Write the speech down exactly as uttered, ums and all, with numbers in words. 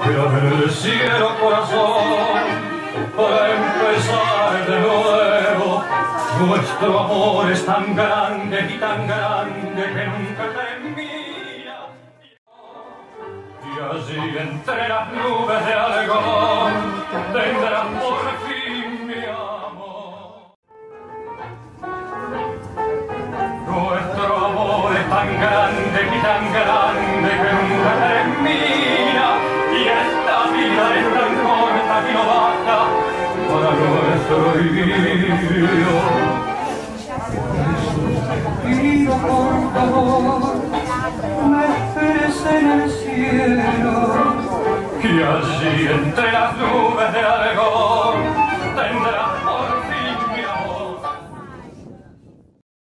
del cielo, corazón, para empezar de nuevo. Nuestro amor es tan grande y tan grande que nunca termina. Y allí entre las nubes de algodón tendrás por fin mi amor. Nuestro amor es tan grande y tan grande que nunca termina. Y esta vida es tan corta que no basta para nuestro idilio. Pido por favor, me esperes en el cielo, y allí entre las nubes de algodón